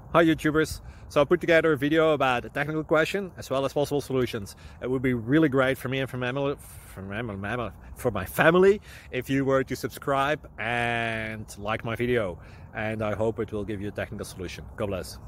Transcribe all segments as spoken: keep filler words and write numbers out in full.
Hi YouTubers! So I put together a video about a technical question as well as possible solutions. It would be really great for me and for, mammal, for, mammal, for my family if you were to subscribe and like my video, and I hope it will give you a technical solution. God bless.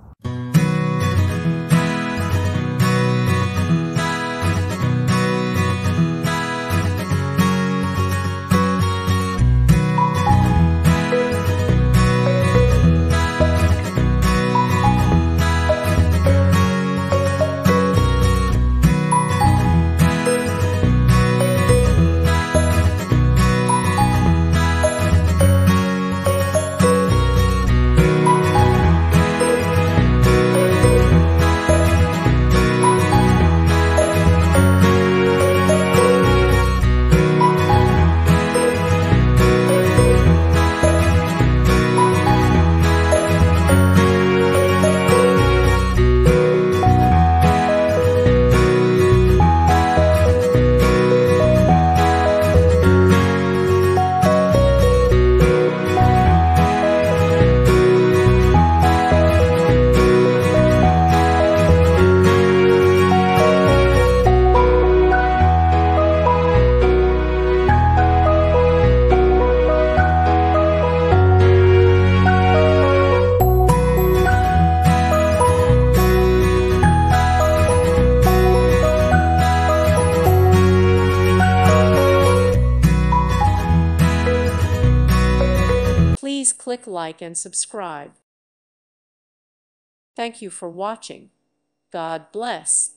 Please click like and subscribe. Thank you for watching. God bless.